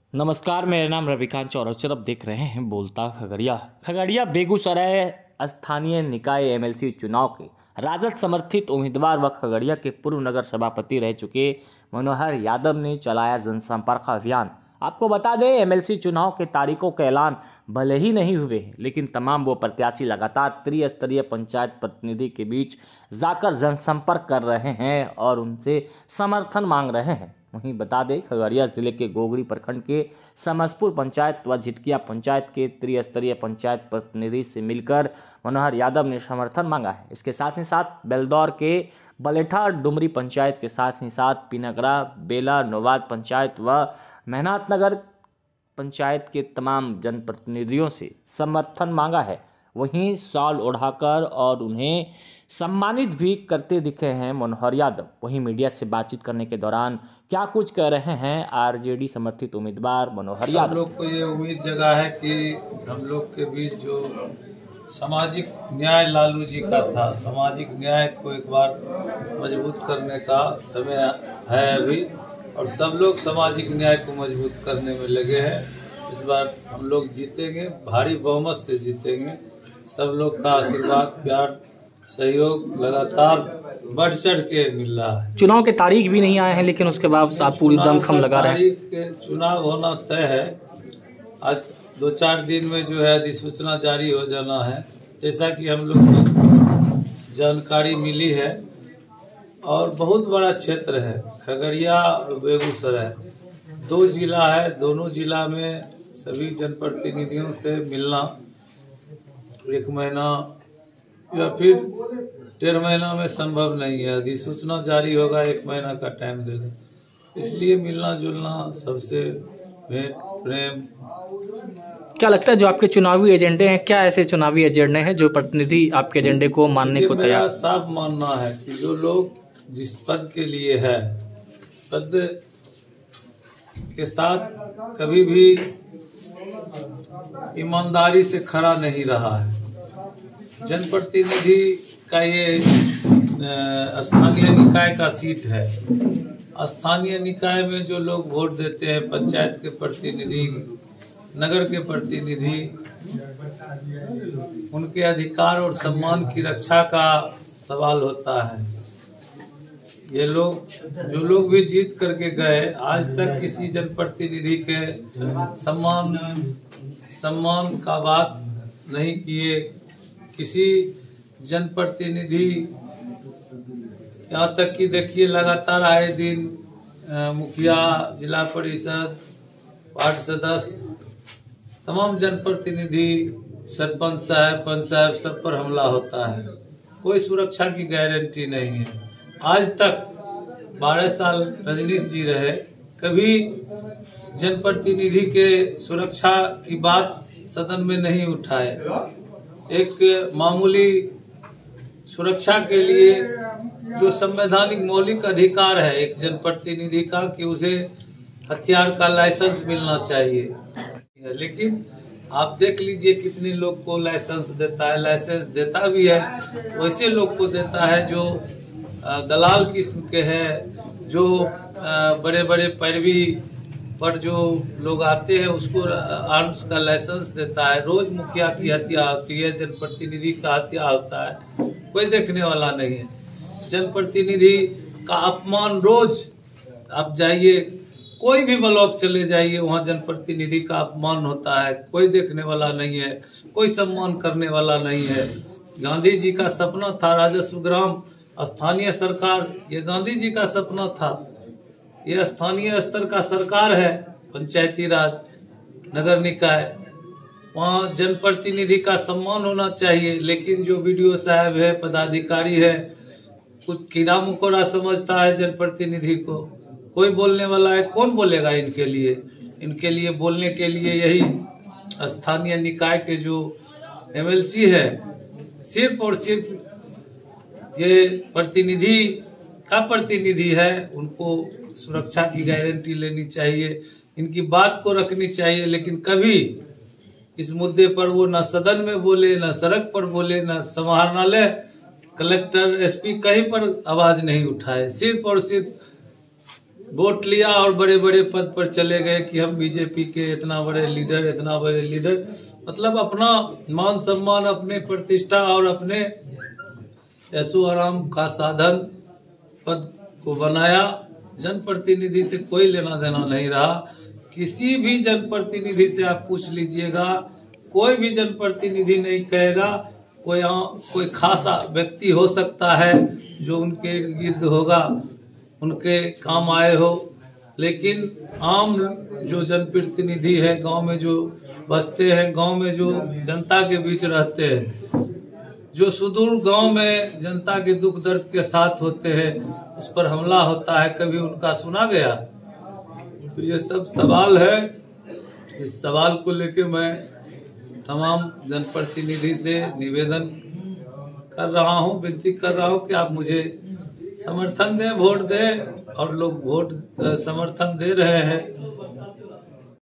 नमस्कार, मेरा नाम रविकांत चौरचर। अब देख रहे हैं बोलता खगड़िया बेगूसराय स्थानीय निकाय एमएलसी चुनाव के राजद समर्थित उम्मीदवार व खगड़िया के पूर्व नगर सभापति रह चुके मनोहर यादव ने चलाया जनसंपर्क अभियान। आपको बता दें, एमएलसी चुनाव के तारीखों का ऐलान भले ही नहीं हुए, लेकिन तमाम वो प्रत्याशी लगातार त्रिस्तरीय पंचायत प्रतिनिधि के बीच जाकर जनसंपर्क कर रहे हैं और उनसे समर्थन मांग रहे हैं। वहीं बता दें, खगड़िया जिले के गोगरी प्रखंड के समसपुर पंचायत व झिटकिया पंचायत के त्रिस्तरीय पंचायत प्रतिनिधि से मिलकर मनोहर यादव ने समर्थन मांगा है। इसके साथ ही साथ बेलदौर के बलेठा डुमरी पंचायत के साथ ही साथ पिनगरा, बेला, नोवाद पंचायत व मेहनात नगर पंचायत के तमाम जनप्रतिनिधियों से समर्थन मांगा है। वहीं शॉल ओढ़ाकर और उन्हें सम्मानित भी करते दिखे हैं मनोहर यादव। वहीं मीडिया से बातचीत करने के दौरान क्या कुछ कह रहे हैं आरजेडी समर्थित उम्मीदवार मनोहर यादव। हम लोग को ये उम्मीद जगा है कि हम लोग के बीच जो सामाजिक न्याय लालू जी का था, सामाजिक न्याय को एक बार मजबूत करने का समय है अभी, और सब लोग सामाजिक न्याय को मजबूत करने में लगे हैं। इस बार हम लोग जीतेंगे, भारी बहुमत से जीतेंगे। सब लोग का आशीर्वाद, प्यार, सहयोग लगातार बढ़ चढ़ के मिल रहा है। चुनाव के तारीख भी नहीं आए हैं, लेकिन उसके बाद आप पूरी दमखम लगा रहे हैं। तारीख के चुनाव होना तय है। आज 2-4 दिन में जो है अधिसूचना जारी हो जाना है, जैसा कि हम लोग को जानकारी मिली है। और बहुत बड़ा क्षेत्र है खगड़िया और बेगूसराय, 2 जिला है। दोनों जिला में सभी जनप्रतिनिधियों से मिलना 1 महीना या फिर 1.5 महीना में संभव नहीं है। अधिसूचना जारी होगा, 1 महीना का टाइम देगा, इसलिए मिलना जुलना सबसे भेंट प्रेम। क्या लगता है जो आपके चुनावी एजेंडे हैं, क्या ऐसे चुनावी एजेंडे हैं जो प्रतिनिधि आपके एजेंडे को मानने को तैयार? मेरा साफ मानना है कि जो लोग जिस पद के लिए है, पद के साथ कभी भी ईमानदारी से खड़ा नहीं रहा है। जनप्रतिनिधि का ये स्थानीय निकाय का सीट है। स्थानीय निकाय में जो लोग वोट देते हैं, पंचायत के प्रतिनिधि, नगर के प्रतिनिधि, उनके अधिकार और सम्मान की रक्षा का सवाल होता है। ये लोग, जो लोग भी जीत करके गए, आज तक किसी जनप्रतिनिधि के सम्मान का बात नहीं किए। किसी जनप्रतिनिधि, यहाँ तक कि देखिए लगातार आए दिन मुखिया, जिला परिषद, वार्ड सदस्य, तमाम जनप्रतिनिधि, सरपंच साहब, पंच साहब, सब पर हमला होता है। कोई सुरक्षा की गारंटी नहीं है। आज तक 12 साल रजनीश जी रहे, कभी जनप्रतिनिधि के सुरक्षा की बात सदन में नहीं उठाए। एक मामूली सुरक्षा के लिए जो संवैधानिक मौलिक अधिकार है एक जनप्रतिनिधि का, कि उसे हथियार का लाइसेंस मिलना चाहिए, लेकिन आप देख लीजिए कितने लोग को लाइसेंस देता है। लाइसेंस देता भी है, वैसे लोग को देता है जो दलाल किस्म के हैं, जो बड़े बड़े पैरवी पर जो लोग आते हैं उसको आर्म्स का लाइसेंस देता है। रोज मुखिया की हत्या होती है, जनप्रतिनिधि का हत्या होता है, कोई देखने वाला नहीं है। जनप्रतिनिधि का अपमान रोज, आप जाइए कोई भी ब्लॉक चले जाइए, वहाँ जनप्रतिनिधि का अपमान होता है, कोई देखने वाला नहीं है, कोई सम्मान करने वाला नहीं है। गांधी जी का सपना था राजस्व ग्राम स्थानीय सरकार, ये गांधी जी का सपना था। ये स्थानीय स्तर का सरकार है, पंचायती राज, नगर निकाय, वहाँ जनप्रतिनिधि का सम्मान होना चाहिए। लेकिन जो बीडीओ साहब है, पदाधिकारी है, कुछ कीड़ा मकोड़ा समझता है जनप्रतिनिधि को। कोई बोलने वाला है, कौन बोलेगा इनके लिए? इनके लिए बोलने के लिए यही स्थानीय निकाय के जो एमएलसी है, सिर्फ और सिर्फ ये प्रतिनिधि है। उनको सुरक्षा की गारंटी लेनी चाहिए, इनकी बात को रखनी चाहिए। लेकिन कभी इस मुद्दे पर वो न सदन में बोले, न सड़क पर बोले, न समाहरणालय, कलेक्टर, एसपी कहीं पर आवाज नहीं उठाए। सिर्फ और सिर्फ वोट लिया और बड़े बड़े पद पर चले गए कि हम बीजेपी के इतना बड़े लीडर, मतलब अपना मान सम्मान, अपने प्रतिष्ठा और अपने ऐशो आराम का साधन पद को बनाया। जनप्रतिनिधि से कोई लेना देना नहीं रहा। किसी भी जनप्रतिनिधि से आप पूछ लीजिएगा, कोई भी जनप्रतिनिधि नहीं कहेगा कोई खास व्यक्ति हो सकता है जो उनके इर्द गिर्द होगा, उनके काम आए हो, लेकिन आम जो जनप्रतिनिधि है, गांव में जो बसते हैं, गांव में जो जनता के बीच रहते हैं, जो सुदूर गांव में जनता के दुख दर्द के साथ होते हैं, उस पर हमला होता है, कभी उनका सुना गया? तो ये सब सवाल है। इस सवाल को लेके मैं तमाम जनप्रतिनिधि से निवेदन कर रहा हूँ, विनती कर रहा हूँ कि आप मुझे समर्थन दें, वोट दें। और लोग वोट समर्थन दे रहे हैं